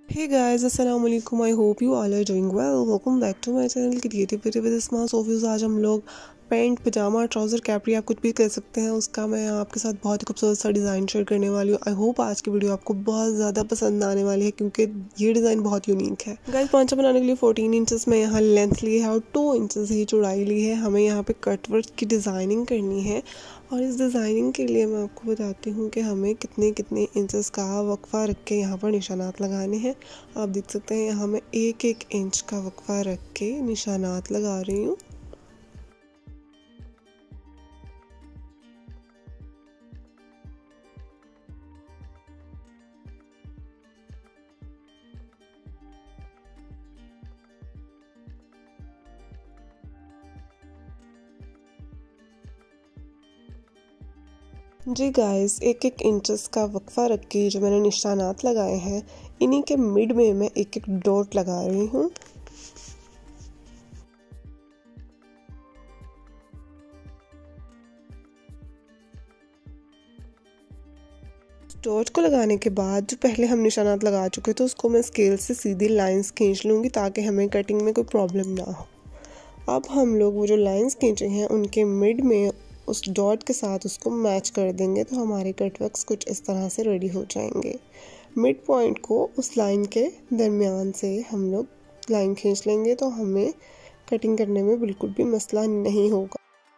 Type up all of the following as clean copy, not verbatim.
Hey guys, अस्सलाम वालेकुम। I hope you all are doing well. Welcome back to my channel creativity with small सोफ्यूज। आज हम लोग पैंट, पजामा, ट्राउज़र, कैपरी आप कुछ भी कर सकते हैं, उसका मैं आपके साथ बहुत ही खूबसूरत सा डिज़ाइन शेयर करने वाली हूँ। आई होप आज की वीडियो आपको बहुत ज़्यादा पसंद आने वाली है क्योंकि ये डिज़ाइन बहुत यूनिक है। गाइस, पांचा बनाने के लिए 14 इंचेस में यहाँ लेंथ ली है और 2 इंचेस ही चौड़ाई ली है। हमें यहाँ पे कट वर्क की डिज़ाइनिंग करनी है और इस डिज़ाइनिंग के लिए मैं आपको बताती हूँ कि हमें कितने कितने इंचेस का वक्फा रख के यहाँ पर निशानात लगाने हैं। आप देख सकते हैं यहाँ मैं 1-1 इंच का वक्फा रख के निशानात लगा रही हूँ। जी गाइस, 1-1 इंचेस का वक्फा रख के जो मैंने निशानात लगाए हैं, इन्हीं के मिड में मैं 1-1 डॉट लगा रही हूँ। डॉट को लगाने के बाद जो पहले हम निशानात लगा चुके थे उसको मैं स्केल से सीधी लाइंस खींच लूँगी ताकि हमें कटिंग में कोई प्रॉब्लम ना हो। अब हम लोग वो जो लाइंस खींचे हैं उनके मिड में उस डॉट के साथ उसको मैच कर देंगे तो हमारे कटवर्क्स कुछ इस तरह से रेडी हो जाएंगे। मिड पॉइंट को उस लाइन के दरमियान से हम लोग लाइन खींच लेंगे तो हमें कटिंग करने में बिल्कुल भी मसला नहीं होगा।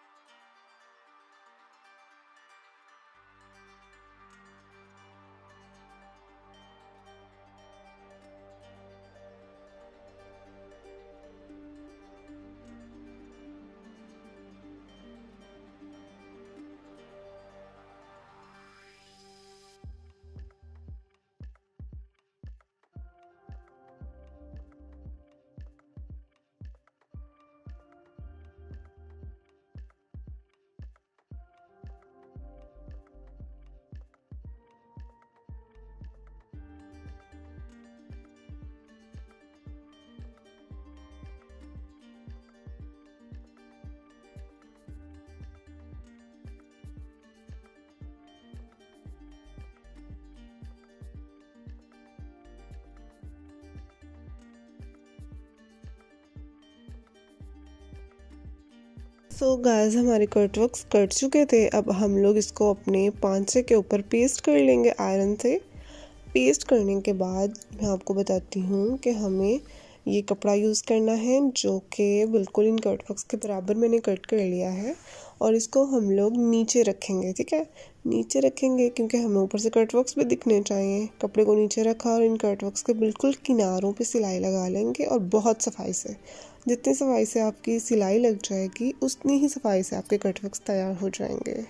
सो गाइस, हमारे कटवर्क्स कट चुके थे। अब हम लोग इसको अपने पांचे के ऊपर पेस्ट कर लेंगे आयरन से। पेस्ट करने के बाद मैं आपको बताती हूँ कि हमें ये कपड़ा यूज़ करना है जो कि बिल्कुल इन कटवर्क्स के बराबर मैंने कट कर लिया है और इसको हम लोग नीचे रखेंगे। ठीक है, नीचे रखेंगे क्योंकि हमें ऊपर से कटवर्क्स भी दिखने चाहिए। कपड़े को नीचे रखा और इन कटवर्क्स के बिल्कुल किनारों पे सिलाई लगा लेंगे और बहुत सफाई से, जितनी सफाई से आपकी सिलाई लग जाएगी उतनी ही सफाई से आपके कटवर्क्स तैयार हो जाएंगे।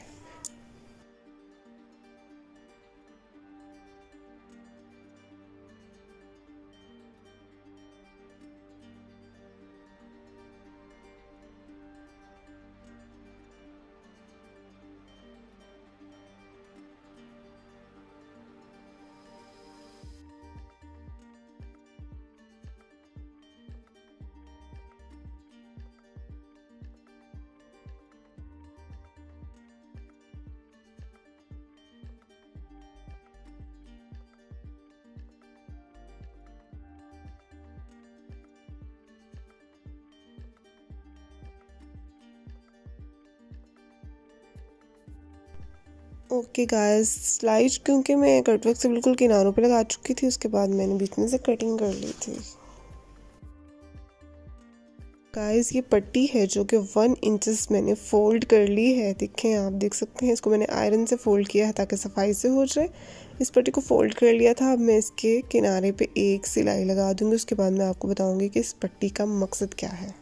ओके गाइस, स्लाइड क्योंकि मैं कटवर्क से बिल्कुल किनारों पे लगा चुकी थी, उसके बाद मैंने बीच में से कटिंग कर ली थी। गाइस, ये पट्टी है जो कि 1 इंचेस मैंने फोल्ड कर ली है। देखें, आप देख सकते हैं, इसको मैंने आयरन से फोल्ड किया है ताकि सफाई से हो जाए। इस पट्टी को फोल्ड कर लिया था। अब मैं इसके किनारे पे एक सिलाई लगा दूंगी, उसके बाद मैं आपको बताऊंगी कि इस पट्टी का मकसद क्या है।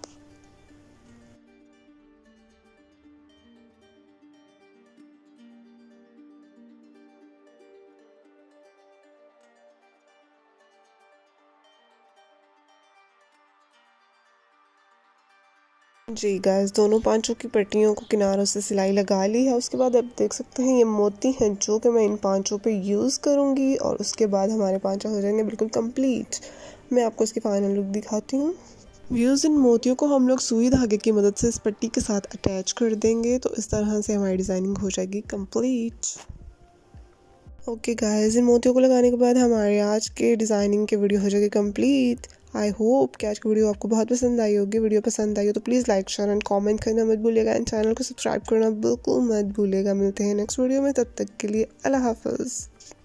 जी गाइस, दोनों पांचों की पट्टियों को किनारों से सिलाई लगा ली है। उसके बाद आप देख सकते हैं ये मोती हैं जो कि मैं इन पांचों पे यूज़ करूँगी और उसके बाद हमारे पांचा हो जाएंगे बिल्कुल कंप्लीट। मैं आपको इसकी फाइनल लुक दिखाती हूँ। व्यूज़ इन मोतियों को हम लोग सुई धागे की मदद से इस पट्टी के साथ अटैच कर देंगे तो इस तरह से हमारी डिज़ाइनिंग हो जाएगी कंप्लीट। ओके गाइस, इन मोतियों को लगाने के बाद हमारे आज के डिज़ाइनिंग के वीडियो हो जाएगी कंप्लीट। आई होप कि आज की वीडियो आपको बहुत पसंद आई होगी। वीडियो पसंद आई हो तो please like share and comment करना मत भूलिएगा एंड चैनल को सब्सक्राइब करना बिल्कुल मत भूलिएगा। मिलते हैं नेक्स्ट वीडियो में, तब तक के लिए अल्लाह हाफ़िज़।